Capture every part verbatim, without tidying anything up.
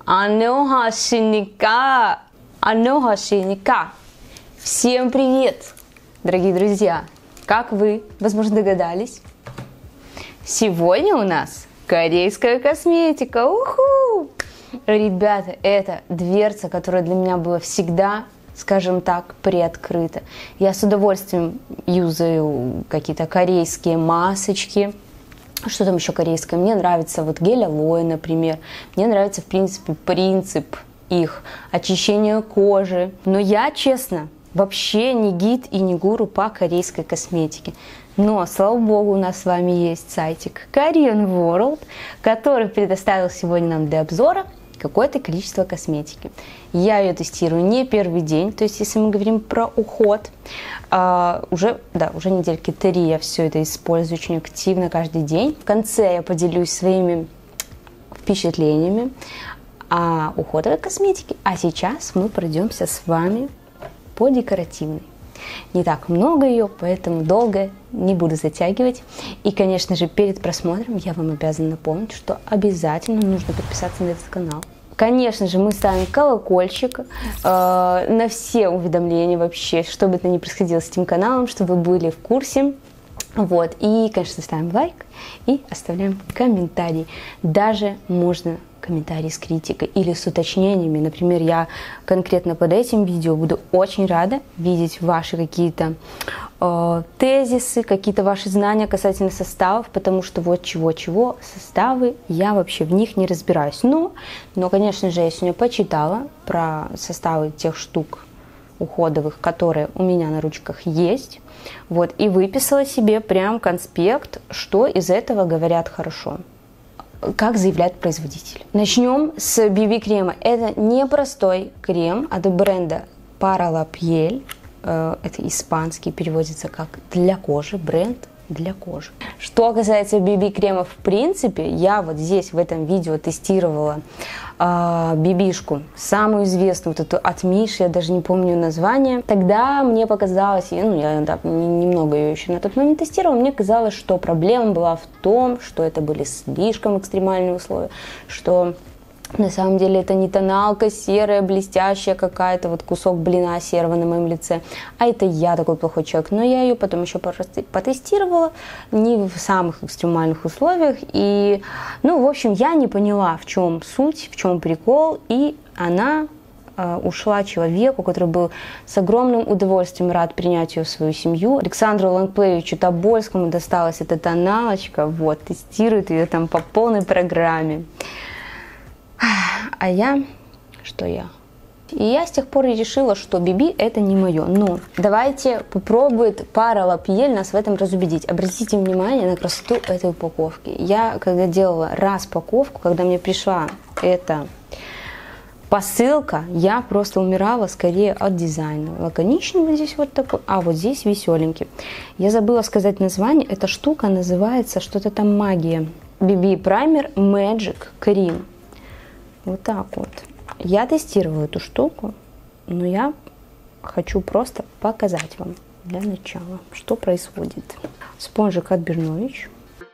Анньохашиника! Анньохашиника! Всем привет, дорогие друзья! Как вы, возможно, догадались, сегодня у нас корейская косметика. Уху! Ребята, это дверца, которая для меня была всегда, скажем так, приоткрыта. Я с удовольствием юзаю какие-то корейские масочки. Что там еще корейское? Мне нравится вот гель алоэ, например. Мне нравится, в принципе, принцип их очищения кожи. Но я, честно, вообще не гид и не гуру по корейской косметике. Но, слава богу, у нас с вами есть сайтик Korean World, который предоставил сегодня нам для обзора какое-то количество косметики. Я ее тестирую не первый день, то есть если мы говорим про уход, а, уже, да, уже недельки три я все это использую очень активно каждый день. В конце я поделюсь своими впечатлениями о уходовой косметике, а сейчас мы пройдемся с вами по декоративной. Не так много ее, поэтому долго не буду затягивать. И, конечно же, перед просмотром я вам обязана напомнить, что обязательно нужно подписаться на этот канал. Конечно же, мы ставим колокольчик э, на все уведомления вообще, что бы это ни происходило с этим каналом, чтобы вы были в курсе. Вот. И, конечно, ставим лайк и оставляем комментарий. Даже можно комментарий с критикой или с уточнениями. Например, я конкретно под этим видео буду очень рада видеть ваши какие-то э, тезисы, какие-то ваши знания касательно составов, потому что вот чего-чего, составы, я вообще в них не разбираюсь. Но, но, конечно же, я сегодня почитала про составы тех штук уходовых, которые у меня на ручках есть, вот, и выписала себе прям конспект, что из этого говорят хорошо, как заявляет производитель. Начнем с би би-крема. Это непростой крем от бренда Para la Piel. Это испанский, переводится как для кожи, бренд для кожи. Что касается би би-крема, в принципе, я вот здесь в этом видео тестировала э, бибишку, самую известную, вот эту от Миши, я даже не помню название. Тогда мне показалось, ну я да, немного ее еще на тот момент тестировала, мне казалось, что проблема была в том, что это были слишком экстремальные условия, что на самом деле это не тоналка серая, блестящая какая-то, вот кусок блина серого на моем лице, а это я такой плохой человек. Но я ее потом еще потестировала, не в самых экстремальных условиях, и, ну, в общем, я не поняла, в чем суть, в чем прикол, и она э, ушла человеку, который был с огромным удовольствием рад принять ее в свою семью. Александру Лангплеевичу Тобольскому досталась эта тоналочка, вот, тестирует ее там по полной программе. А я, что я? И я с тех пор и решила, что би би это не мое. Но давайте попробует Para la Piel нас в этом разубедить. Обратите внимание на красоту этой упаковки. Я, когда делала распаковку, когда мне пришла эта посылка, я просто умирала скорее от дизайна. Лаконичный вот здесь вот такой, а вот здесь веселенький. Я забыла сказать название. Эта штука называется что-то там магия. би би праймер Magic Cream. Вот так вот. Я тестировала эту штуку, но я хочу просто показать вам для начала, что происходит. Спонжик от Бернович.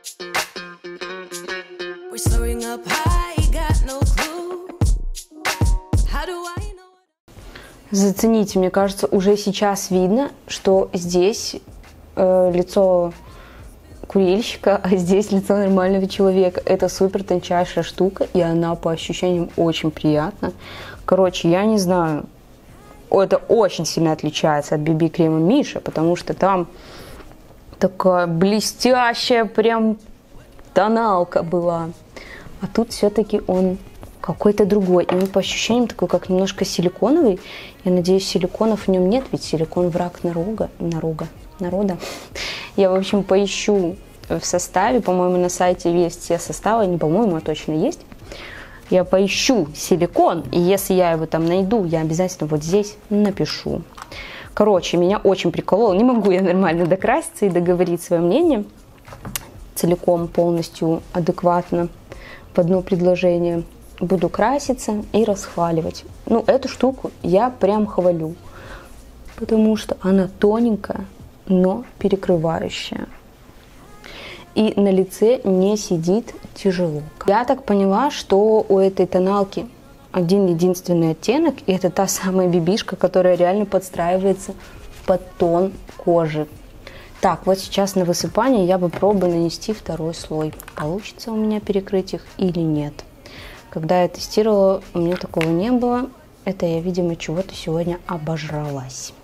Зацените, мне кажется, уже сейчас видно, что здесь э, лицо курильщика, а здесь лицо нормального человека. Это супер тончайшая штука, и она по ощущениям очень приятна. Короче, я не знаю, это очень сильно отличается от би би-крема Миша, потому что там такая блестящая прям тоналка была. А тут все-таки он какой-то другой. И он по ощущениям такой, как немножко силиконовый. Я надеюсь, силиконов в нем нет, ведь силикон враг народа. народа. народа. Я, в общем, поищу в составе, по-моему, на сайте есть все составы, не по-моему, а точно есть. Я поищу силикон, и если я его там найду, я обязательно вот здесь напишу. Короче, меня очень прикололо, не могу я нормально докраситься и договорить свое мнение целиком, полностью, адекватно в одно предложение. Буду краситься и расхваливать. Ну, эту штуку я прям хвалю, потому что она тоненькая, но перекрывающая. И на лице не сидит тяжело. Я так поняла, что у этой тоналки один единственный оттенок, и это та самая бибишка, которая реально подстраивается под тон кожи. Так, вот сейчас на высыпание я попробую нанести второй слой. Получится у меня перекрыть их или нет. Когда я тестировала, у меня такого не было. Это я, видимо, чего-то сегодня обожралась.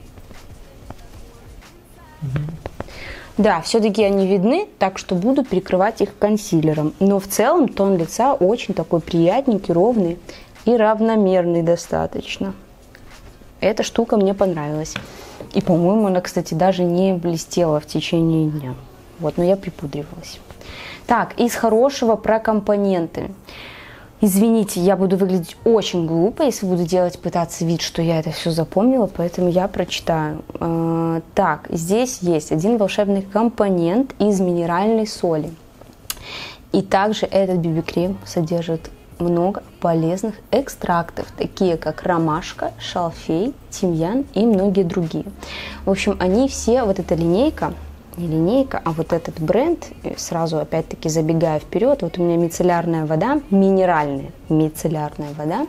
Да, все-таки они видны, так что буду прикрывать их консилером. Но в целом тон лица очень такой приятненький, ровный и равномерный достаточно. Эта штука мне понравилась. И, по-моему, она, кстати, даже не блестела в течение дня. Вот, но я припудривалась. Так, из хорошего про компоненты. Извините, я буду выглядеть очень глупо, если буду делать, пытаться вид, что я это все запомнила, поэтому я прочитаю. Э, так, здесь есть один волшебный компонент из минеральной соли. И также этот би би-крем содержит много полезных экстрактов, такие как ромашка, шалфей, тимьян и многие другие. В общем, они все, вот эта линейка, не линейка, а вот этот бренд, сразу опять-таки забегая вперед, вот у меня мицеллярная вода, минеральная мицеллярная вода,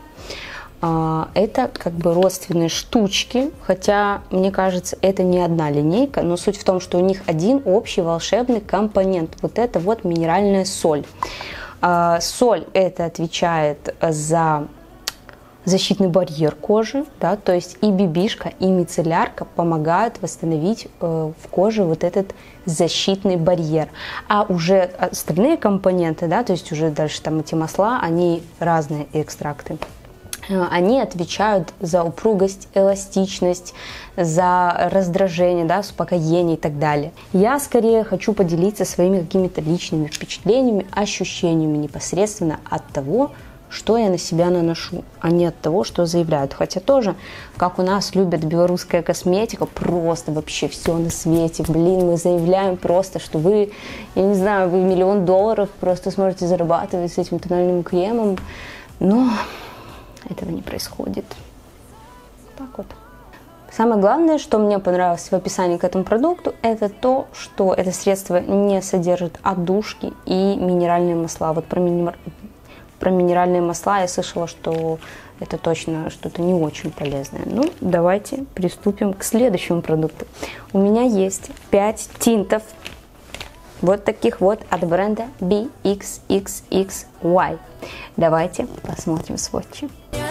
это как бы родственные штучки, хотя, мне кажется, это не одна линейка, но суть в том, что у них один общий волшебный компонент, вот это вот минеральная соль. Соль это отвечает за защитный барьер кожи, да, то есть и бибишка, и мицеллярка помогают восстановить э, в коже вот этот защитный барьер. А уже остальные компоненты, да, то есть уже дальше там эти масла, они разные экстракты. Они отвечают за упругость, эластичность, за раздражение, да, успокоение и так далее. Я скорее хочу поделиться своими какими-то личными впечатлениями, ощущениями непосредственно от того, что я на себя наношу, а не от того, что заявляют. Хотя тоже, как у нас любят белорусская косметика, просто вообще все на свете. Блин, мы заявляем просто, что вы, я не знаю, вы миллион долларов просто сможете зарабатывать с этим тональным кремом. Но этого не происходит. Так вот. Самое главное, что мне понравилось в описании к этому продукту, это то, что это средство не содержит отдушки и минеральные масла. Вот про минер... Про минеральные масла я слышала, что это точно что-то не очень полезное. Ну, давайте приступим к следующему продукту. У меня есть пять тинтов, вот таких вот от бренда би икс икс икс уай. Давайте посмотрим сводчи.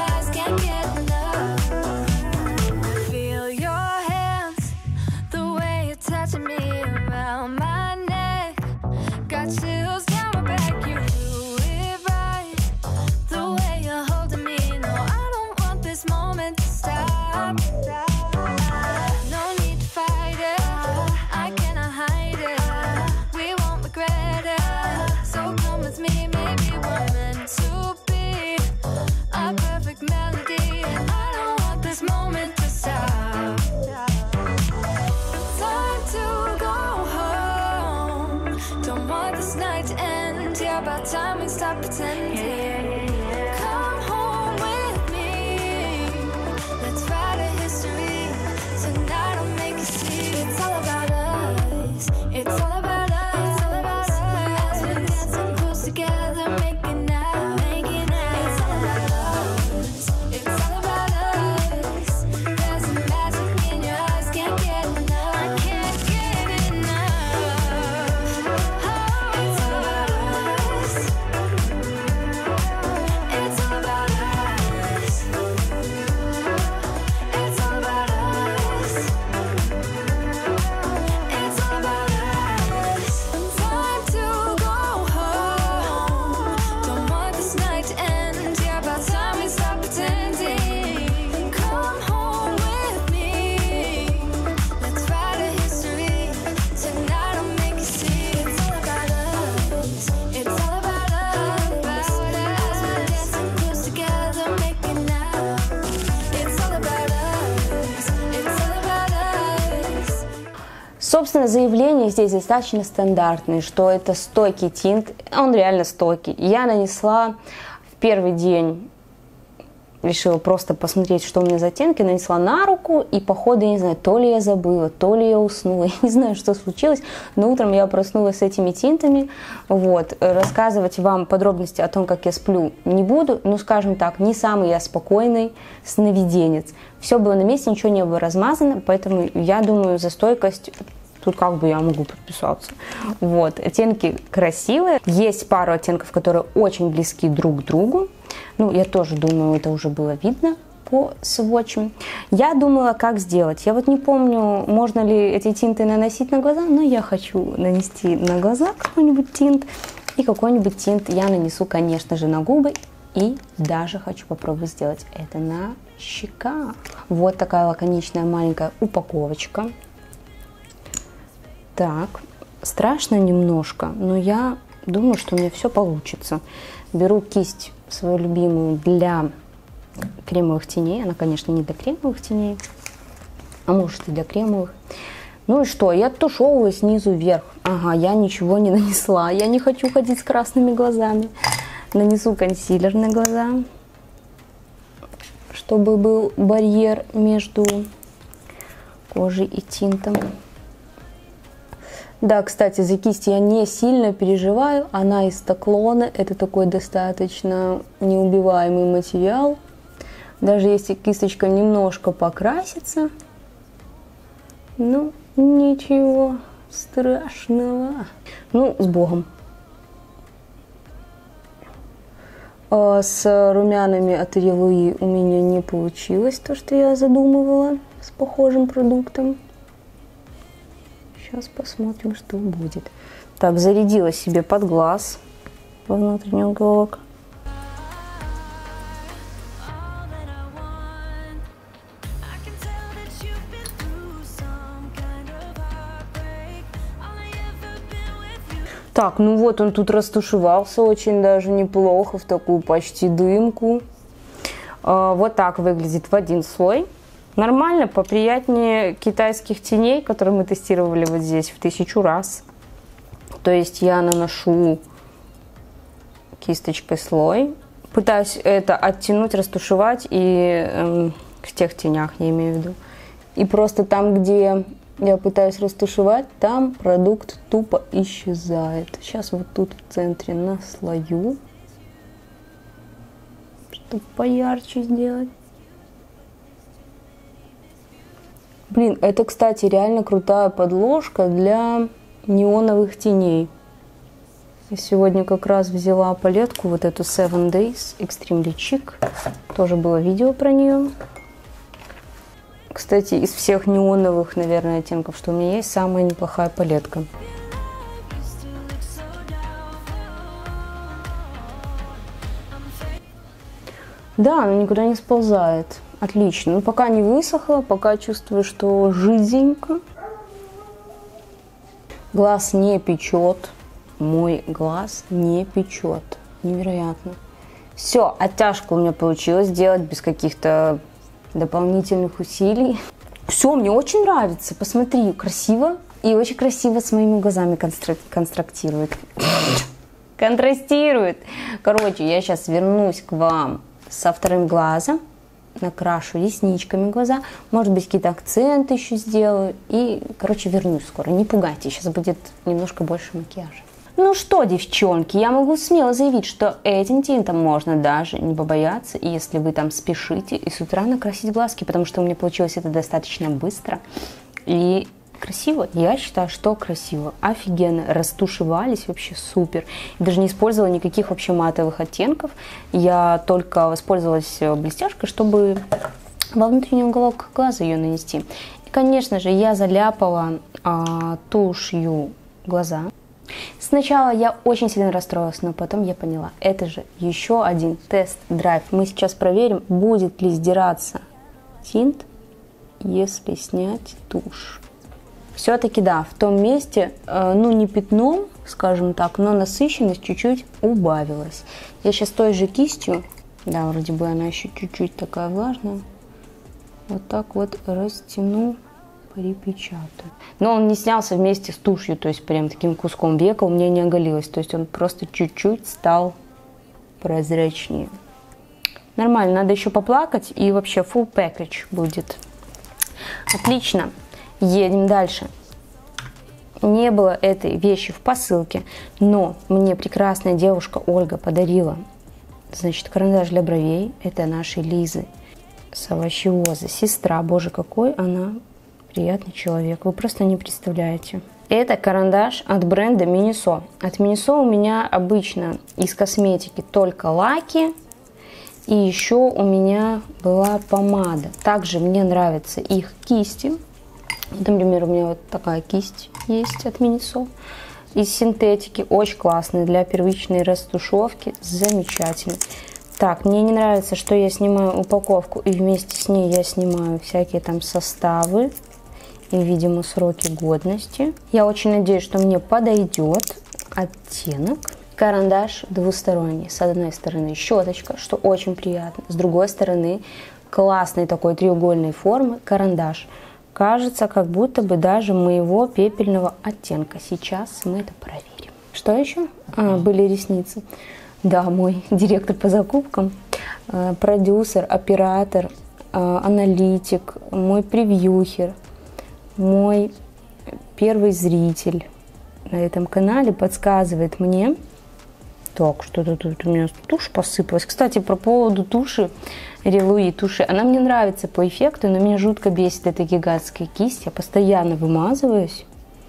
Time we stop pretending. Come home with me. Let's write a history. Tonight I'll make you see. It's all about us. It's all about us. It's all about us. We're dancing close together, making out, making out. It's all about us. It's all about us. There's a magic in your eyes, can't get enough. I can't get enough. Oh, it's all about us. It's all about us. It's all about us. It's all about us. Time to go home. Don't want this night to end. Yeah, about time we stop pretending. Come home with me. Let's write a history. Tonight I'll make you see. It's all about us. It's all about us. As we're dancing close together, making out. It's all about us. It's all about us. Собственно, заявление здесь достаточно стандартное, что это стойкий тинт. Он реально стойкий. Я нанесла в первый день решила просто посмотреть, что у меня за оттенки, нанесла на руку, и походу, я не знаю, то ли я забыла, то ли я уснула, я не знаю, что случилось, но утром я проснулась с этими тинтами, вот, рассказывать вам подробности о том, как я сплю, не буду, ну, скажем так, не самый я спокойный сновиденец, все было на месте, ничего не было размазано, поэтому я думаю, за стойкость тут как бы я могу подписаться. Вот, оттенки красивые. Есть пару оттенков, которые очень близки друг к другу. Ну, я тоже думаю, это уже было видно по свотчам. Я думала, как сделать. Я вот не помню, можно ли эти тинты наносить на глаза, но я хочу нанести на глаза какой-нибудь тинт. И какой-нибудь тинт я нанесу, конечно же, на губы. И даже хочу попробовать сделать это на щеках. Вот такая лаконичная маленькая упаковочка. Так, страшно немножко, но я думаю, что у меня все получится. Беру кисть свою любимую для кремовых теней. Она, конечно, не для кремовых теней, а может и для кремовых. Ну и что, я тушевываю снизу вверх. Ага, я ничего не нанесла. Я не хочу ходить с красными глазами. Нанесу консилер на глаза, чтобы был барьер между кожей и тинтом. Да, кстати, за кисть я не сильно переживаю. Она из таклона. Это такой достаточно неубиваемый материал. Даже если кисточка немножко покрасится, ну, ничего страшного. Ну, с Богом. С румянами от Риа Луи у меня не получилось то, что я задумывала с похожим продуктом. Сейчас посмотрим, что будет. Так, зарядила себе под глаз во внутренний уголок. Так, ну вот он тут растушевался очень даже неплохо, в такую почти дымку. Вот так выглядит в один слой. Нормально, поприятнее китайских теней, которые мы тестировали вот здесь в тысячу раз. То есть я наношу кисточкой слой, пытаюсь это оттянуть, растушевать и эм, в тех тенях, я имею в виду. И просто там, где я пытаюсь растушевать, там продукт тупо исчезает. Сейчас вот тут в центре наслою, чтобы поярче сделать. Блин, это, кстати, реально крутая подложка для неоновых теней. Я сегодня как раз взяла палетку, вот эту Seven Days Extremely Chic. Тоже было видео про нее. Кстати, из всех неоновых, наверное, оттенков, что у меня есть, самая неплохая палетка. Да, она никуда не сползает. Отлично. Ну, пока не высохла, пока чувствую, что жиденько. Глаз не печет. Мой глаз не печет. Невероятно. Все, оттяжка у меня получилась сделать без каких-то дополнительных усилий. Все, мне очень нравится. Посмотри, красиво. И очень красиво с моими глазами контрастирует. Контрастирует. Короче, я сейчас вернусь к вам со вторым глазом. Накрашу ресничками глаза, может быть, какие-то акценты еще сделаю и, короче, вернусь скоро. Не пугайте, сейчас будет немножко больше макияжа. Ну что, девчонки, я могу смело заявить, что этим тинтом можно даже не побояться, если вы там спешите, и с утра накрасить глазки, потому что у меня получилось это достаточно быстро и красиво. Я считаю, что красиво. Офигенно. Растушевались вообще супер. Даже не использовала никаких вообще матовых оттенков. Я только воспользовалась блестяшкой, чтобы во внутренний уголок глаза ее нанести. И, конечно же, я заляпала а, тушью глаза. Сначала я очень сильно расстроилась, но потом я поняла, это же еще один тест-драйв. Мы сейчас проверим, будет ли сдираться тинт, если снять тушь. Все-таки да, в том месте, э, ну не пятном, скажем так, но насыщенность чуть-чуть убавилась. Я сейчас той же кистью, да, вроде бы она еще чуть-чуть такая влажная, вот так вот растяну, припечатаю. Но он не снялся вместе с тушью, то есть прям таким куском века у меня не оголилось, то есть он просто чуть-чуть стал прозрачнее. Нормально, надо еще поплакать, и вообще full package будет. Отлично, едем дальше. Не было этой вещи в посылке, но мне прекрасная девушка Ольга подарила, значит, карандаш для бровей. Это нашей Лизы Совощиозы, сестра. Боже, какой она приятный человек, вы просто не представляете. Это карандаш от бренда Miniso. От Miniso у меня обычно из косметики только лаки. И еще у меня была помада. Также мне нравятся их кисти. Например, у меня вот такая кисть есть от Miniso. Из синтетики. Очень классная для первичной растушевки. Замечательно. Так, мне не нравится, что я снимаю упаковку. И вместе с ней я снимаю всякие там составы. И, видимо, сроки годности. Я очень надеюсь, что мне подойдет оттенок. Карандаш двусторонний. С одной стороны щеточка, что очень приятно. С другой стороны классной такой треугольной формы карандаш. Кажется, как будто бы даже моего пепельного оттенка. Сейчас мы это проверим. Что еще? А, были ресницы. Да, мой директор по закупкам, продюсер, оператор, аналитик, мой превьюхер, мой первый зритель на этом канале подсказывает мне. Так, что-то тут у меня тушь посыпалась. Кстати, по поводу туши, Релуи туши, она мне нравится по эффекту, но меня жутко бесит эта гигантская кисть. Я постоянно вымазываюсь.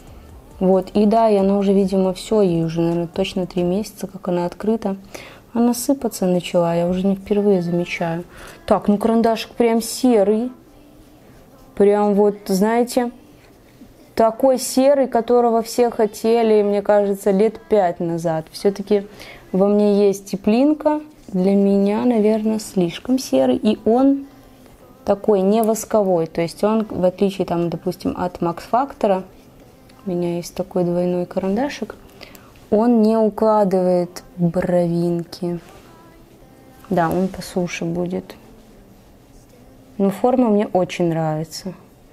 Вот, и да, и она уже, видимо, все, ей уже, наверное, точно три месяца, как она открыта. Она сыпаться начала, я уже не впервые замечаю. Так, ну карандашик прям серый. Прям вот, знаете, такой серый, которого все хотели, мне кажется, лет пять назад. Все-таки во мне есть теплинка. Для меня, наверное, слишком серый. И он такой не восковой. То есть он, в отличие, там, допустим, от Max Factor, у меня есть такой двойной карандашик, он не укладывает бровинки. Да, он по суше будет. Но форма мне очень нравится.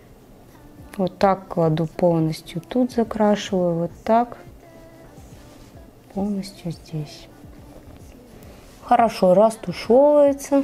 Вот так кладу полностью. Тут закрашиваю, вот так. Полностью здесь. Хорошо растушевывается.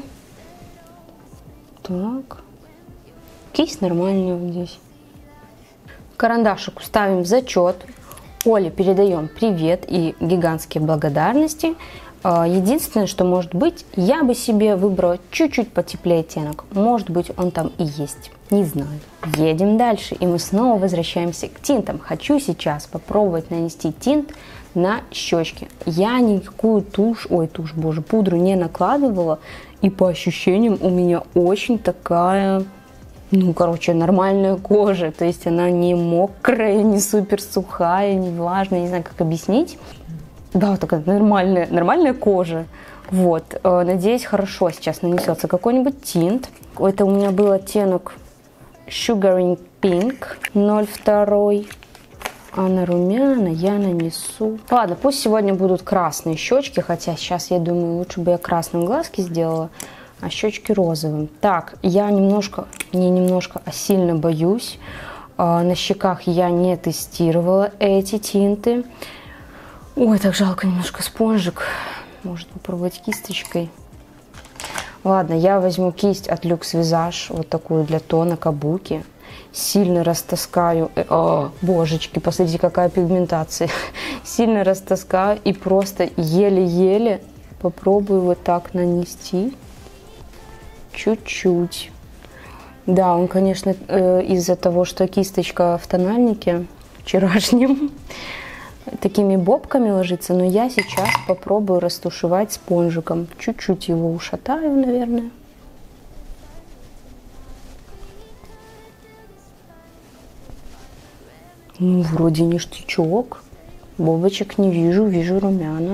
Так. Кисть нормальная вот здесь. Карандашик ставим в зачет. Оле передаем привет и гигантские благодарности. Единственное, что может быть, я бы себе выбрала чуть-чуть потеплее оттенок. Может быть, он там и есть. Не знаю. Едем дальше. И мы снова возвращаемся к тинтам. Хочу сейчас попробовать нанести тинт на щечки. Я никакую тушь, ой, тушь, боже, пудру не накладывала. И по ощущениям у меня очень такая, ну, короче, нормальная кожа. То есть она не мокрая, не супер сухая, не влажная. Не знаю, как объяснить. Да, такая нормальная, нормальная кожа. Вот, надеюсь, хорошо сейчас нанесется какой-нибудь тинт. Это у меня был оттенок Sugaring Pink ноль два. А на румяна я нанесу... Ладно, пусть сегодня будут красные щечки, хотя сейчас, я думаю, лучше бы я красным глазки сделала, а щечки розовым. Так, я немножко, не немножко, а сильно боюсь. На щеках я не тестировала эти тинты. Ой, так жалко немножко спонжик. Может попробовать кисточкой. Ладно, я возьму кисть от Luxe Visage, вот такую для тона кабуки. Сильно растаскаю. О, божечки, посмотрите, какая пигментация. Сильно растаскаю и просто еле-еле попробую вот так нанести. Чуть-чуть. Да, он, конечно, из-за того, что кисточка в тональнике вчерашнем, такими бобками ложится, но я сейчас попробую растушевать спонжиком. Чуть-чуть его ушатаю, наверное. Ну, вроде ништячок. Бобочек не вижу, вижу румяна.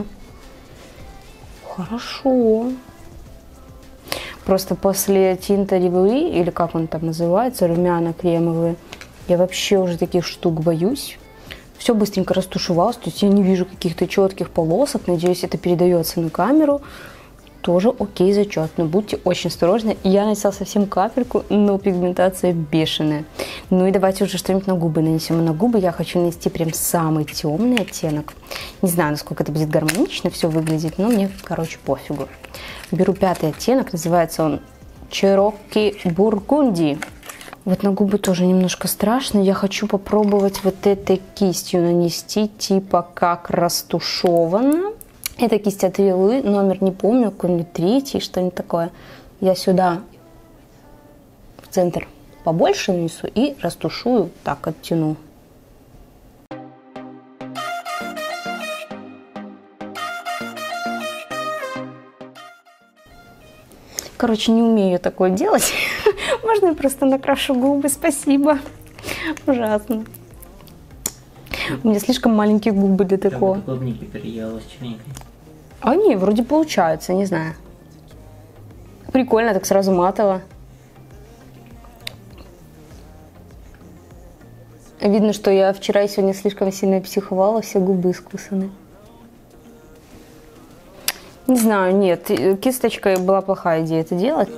Хорошо. Просто после тинта Ревуи, или как он там называется, румяна кремовые, я вообще уже таких штук боюсь. Все быстренько растушевалось, то есть я не вижу каких-то четких полосок. Надеюсь, это передается на камеру. тоже окей, зачет, но будьте очень осторожны. Я нанесла совсем капельку, но пигментация бешеная. Ну и давайте уже что-нибудь на губы нанесем. На губы я хочу нанести прям самый темный оттенок. Не знаю, насколько это будет гармонично все выглядеть, но мне, короче, пофигу. Беру пятый оттенок, называется он Чероки Бургунди. Вот на губы тоже немножко страшно. Я хочу попробовать вот этой кистью нанести, типа как растушевано. Это кисть от Вилы, номер не помню, какой-нибудь третий, что-нибудь такое. Я сюда в центр побольше нанесу и растушую, так оттяну. Короче, не умею я такое делать. Можно я просто накрашу губы? Спасибо. Ужасно. У меня слишком маленькие губы для такого. Клубники переела с черникой. А не, вроде получается, не знаю. Прикольно, так сразу матово. Видно, что я вчера и сегодня слишком сильно психовала, все губы искусаны. Не знаю, нет, кисточкой была плохая идея это делать.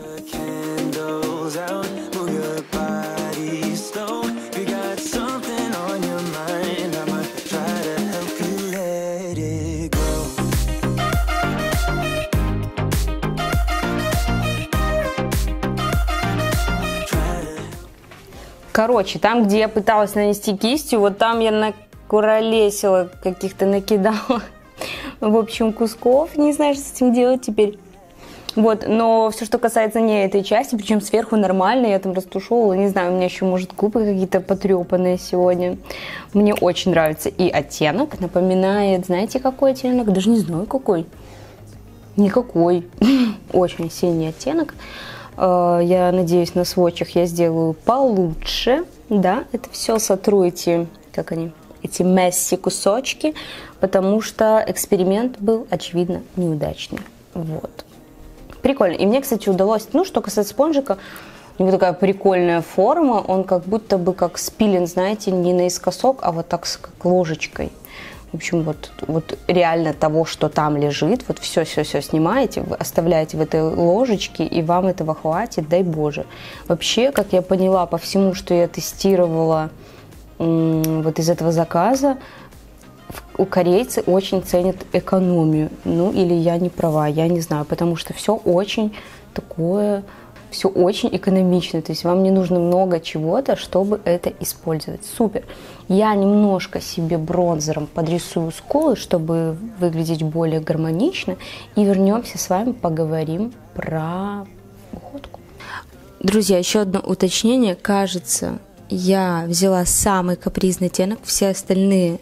Короче, там, где я пыталась нанести кистью, вот там я накуролесила, каких-то накидала, в общем, кусков. Не знаю, что с этим делать теперь. Вот, но все, что касается не этой части, причем сверху нормально, я там растушевывала, не знаю, у меня еще, может, губы какие-то потрепанные сегодня. Мне очень нравится. И оттенок напоминает, знаете, какой оттенок? Даже не знаю, какой. Никакой. Очень синий оттенок. Я надеюсь, на сводчах я сделаю получше. Да, это все сотру эти, как они, эти месси кусочки, потому что эксперимент был, очевидно, неудачный. Вот. Прикольно. И мне, кстати, удалось, ну, что касается спонжика, у него такая прикольная форма, он как будто бы как спилен, знаете, не наискосок, а вот так как ложечкой. В общем, вот, вот реально того, что там лежит, вот все-все-все снимаете, вы оставляете в этой ложечке, и вам этого хватит, дай Боже. Вообще, как я поняла по всему, что я тестировала м- вот из этого заказа, у корейцы очень ценят экономию. Ну, или я не права, я не знаю, потому что все очень такое... Все очень экономично, то есть вам не нужно много чего-то, чтобы это использовать. Супер! Я немножко себе бронзером подрисую скулы, чтобы выглядеть более гармонично. И вернемся с вами, поговорим про уходку. Друзья, еще одно уточнение. Кажется, я взяла самый капризный оттенок, все остальные,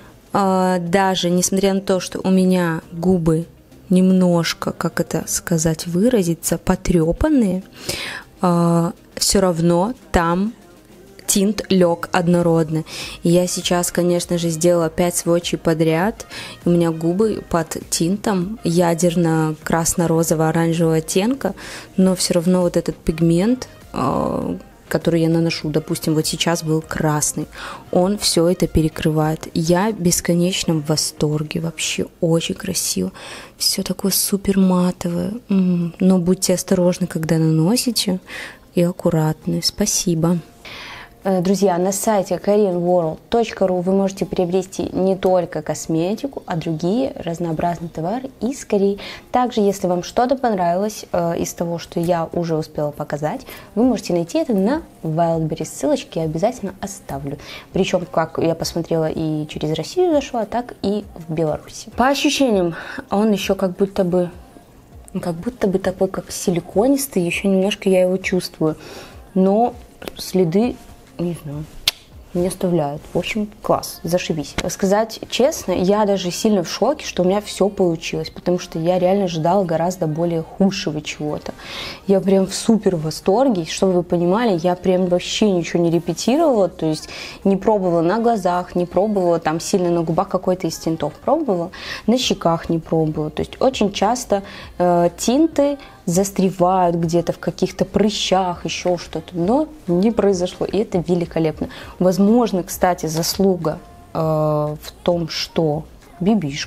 даже несмотря на то, что у меня губы немножко, как это сказать, выразиться, потрепанные, э, все равно там тинт лег однородно. И я сейчас, конечно же, сделала пять сводчей подряд. У меня губы под тинтом ядерно-красно-розово-оранжевого оттенка, но все равно вот этот пигмент, э, который я наношу, допустим, вот сейчас был красный, он все это перекрывает. Я бесконечно в восторге, вообще очень красиво. Все такое супер матовое. М-м. Но будьте осторожны, когда наносите, и аккуратны. Спасибо. Друзья, на сайте korean world точка ру вы можете приобрести не только косметику, а другие разнообразные товары из Кореи. Также, если вам что-то понравилось э, из того, что я уже успела показать, вы можете найти это на Wildberries. Ссылочки я обязательно оставлю. Причем, как я посмотрела, и через Россию зашла, так и в Беларуси. По ощущениям, он еще как будто бы, как будто бы такой, как силиконистый, еще немножко я его чувствую. Но следы, не знаю, не оставляют. В общем, класс, зашибись. Сказать честно, я даже сильно в шоке, что у меня все получилось, потому что я реально ожидала гораздо более худшего чего-то. Я прям в супер восторге, чтобы вы понимали, я прям вообще ничего не репетировала, то есть не пробовала на глазах, не пробовала там сильно на губах какой-то из тинтов, пробовала, на щеках не пробовала. То есть очень часто э, тинты застревают где-то в каких-то прыщах, еще что-то, но не произошло, и это великолепно. Возможно, кстати, заслуга э, в том, что бибишка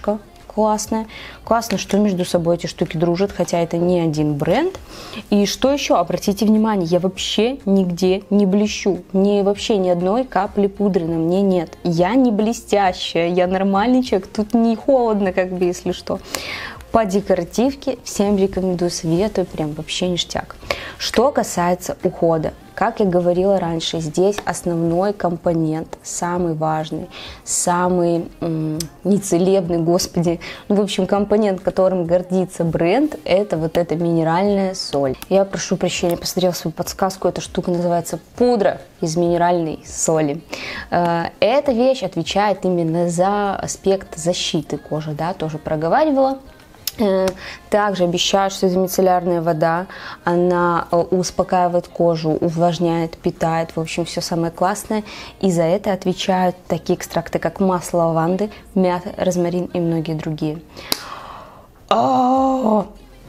классная. Классно, что между собой эти штуки дружат, хотя это не один бренд. И что еще? Обратите внимание, я вообще нигде не блещу. Ни, вообще ни одной капли пудры на мне нет. Я не блестящая, я нормальный человек. Тут не холодно, как бы, если что. По декоративке всем рекомендую, советую, прям вообще ништяк. Что касается ухода, как я говорила раньше, здесь основной компонент, самый важный, самый м, нецелебный, господи, ну, в общем, компонент, которым гордится бренд, это вот эта минеральная соль. Я прошу прощения, посмотрела свою подсказку, эта штука называется пудра из минеральной соли. Эта вещь отвечает именно за аспект защиты кожи, да, тоже проговаривала. Также обещают, что это мицеллярная вода, она успокаивает кожу, увлажняет, питает, в общем, все самое классное. И за это отвечают такие экстракты, как масло лаванды, мята, розмарин и многие другие. О-о-о!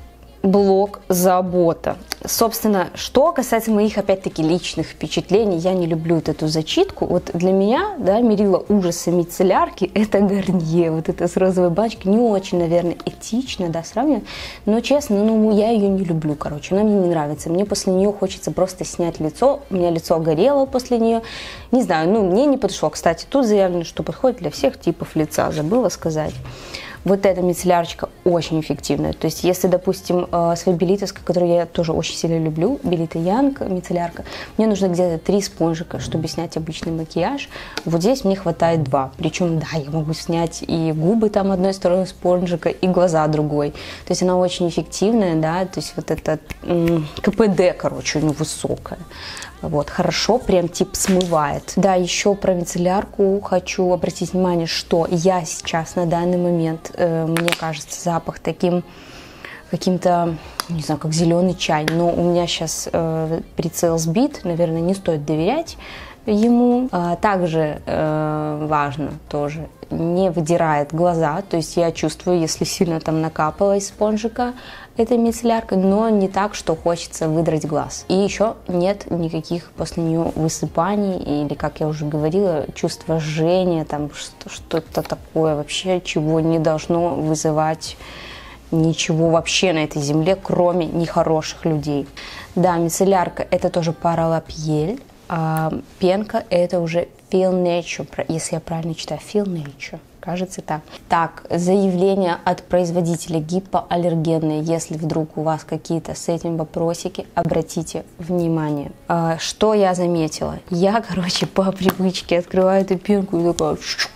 Блок забота. Собственно, что касается моих, опять-таки, личных впечатлений, я не люблю вот эту зачитку. Вот для меня, да, мерило ужаса мицеллярки, это Гарнье, вот это с розовой баночкой, не очень, наверное, этично, да, сравнивать, но, честно, ну, я ее не люблю, короче, она мне не нравится, мне после нее хочется просто снять лицо, у меня лицо горело после нее, не знаю, ну, мне не подошло, кстати, тут заявлено, что подходит для всех типов лица, забыла сказать. Вот эта мицеллярочка очень эффективная. То есть, если, допустим, с Фабилитовской, которую я тоже очень сильно люблю, Белита Янг, мицеллярка, мне нужно где-то три спонжика, чтобы снять обычный макияж. Вот здесь мне хватает два. Причем, да, я могу снять и губы там одной стороной спонжика, и глаза другой. То есть, она очень эффективная, да, то есть, вот это КПД, короче, у нее высокое. Вот, хорошо, прям тип смывает. Да, еще про мицеллярку хочу обратить внимание, что я сейчас на данный момент, э, мне кажется, запах таким каким-то, не знаю, как зеленый чай, но у меня сейчас э, прицел сбит, наверное, не стоит доверять ему. А также э, важно тоже, не выдирает глаза, то есть я чувствую, если сильно там накапало из спонжика этой мицелляркой, но не так, что хочется выдрать глаз. И еще нет никаких после нее высыпаний или, как я уже говорила, чувства жжения, там что-то такое вообще, чего не должно вызывать ничего вообще на этой земле, кроме нехороших людей. Да, мицеллярка это тоже пара Лапьель, а пенка это уже Feel Nature, если я правильно читаю, Feel Nature. Кажется так. Так, заявление от производителя гипоаллергенные. Если вдруг у вас какие-то с этим вопросики, обратите внимание. А, что я заметила? Я, короче, по привычке открываю эту пенку и такая...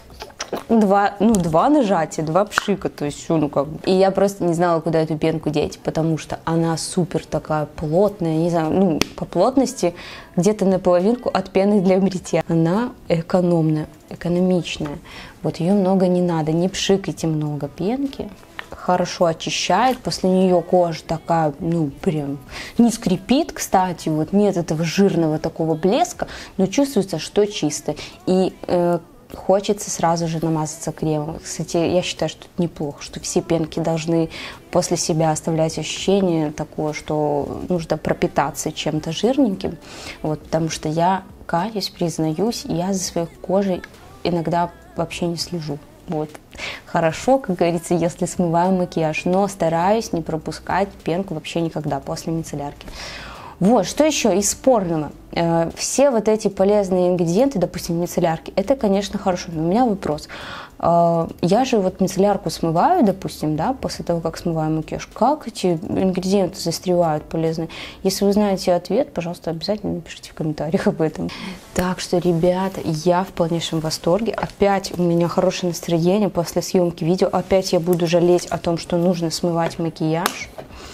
Два, ну, два нажатия, два пшика, то есть все, ну как бы. И я просто не знала, куда эту пенку деть, потому что она супер такая плотная, не знаю, ну, по плотности где-то наполовинку от пены для бритья. Она экономная, экономичная. Вот ее много не надо, не пшикайте много пенки. Хорошо очищает, после нее кожа такая, ну, прям не скрипит, кстати, вот нет этого жирного такого блеска, но чувствуется, что чисто. И э, хочется сразу же намазаться кремом. Кстати, я считаю, что это неплохо, что все пенки должны после себя оставлять ощущение такое, что нужно пропитаться чем-то жирненьким. Вот, потому что я, каюсь, признаюсь, я за своей кожей иногда вообще не слежу. Вот. Хорошо, как говорится, если смываю макияж, но стараюсь не пропускать пенку вообще никогда после мицеллярки. Вот, что еще из спорного? Э, все вот эти полезные ингредиенты, допустим, мицеллярки, это, конечно, хорошо, но у меня вопрос. Э, я же вот мицеллярку смываю, допустим, да, после того, как смываю макияж. Как эти ингредиенты застревают полезные? Если вы знаете ответ, пожалуйста, обязательно напишите в комментариях об этом. Так что, ребята, я в полнейшем восторге. Опять у меня хорошее настроение после съемки видео. Опять я буду жалеть о том, что нужно смывать макияж.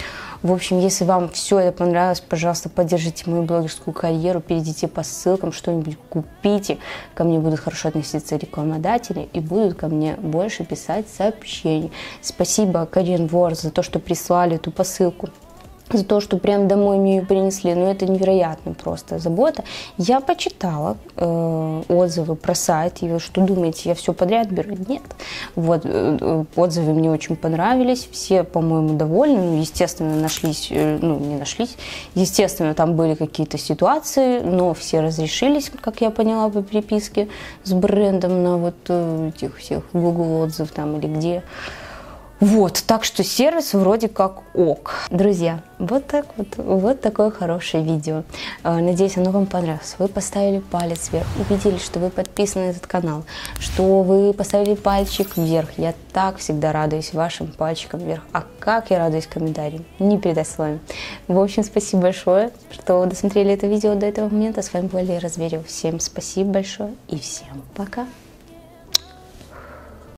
В общем, если вам все это понравилось, пожалуйста, поддержите мою блогерскую карьеру, перейдите по ссылкам, что-нибудь купите. Ко мне будут хорошо относиться рекламодатели и будут ко мне больше писать сообщений. Спасибо Korean Wars за то, что прислали эту посылку, за то, что прям домой мне ее принесли. Ну, это невероятно просто забота. Я почитала э, отзывы про сайт. И вы что думаете, я все подряд беру? Нет. Вот, э, отзывы мне очень понравились. Все, по-моему, довольны. Ну, естественно, нашлись, э, ну, не нашлись. Естественно, там были какие-то ситуации, но все разрешились, как я поняла по переписке с брендом на вот э, этих всех Google отзыв там или где. Вот, так что сервис вроде как ок. Друзья, вот так вот, вот такое хорошее видео. Надеюсь, оно вам понравилось. Вы поставили палец вверх, убедились, что вы подписаны на этот канал, что вы поставили пальчик вверх. Я так всегда радуюсь вашим пальчикам вверх. А как я радуюсь комментариям, не передать словами. В общем, спасибо большое, что досмотрели это видео до этого момента. С вами была Лера Зверева. Всем спасибо большое и всем пока.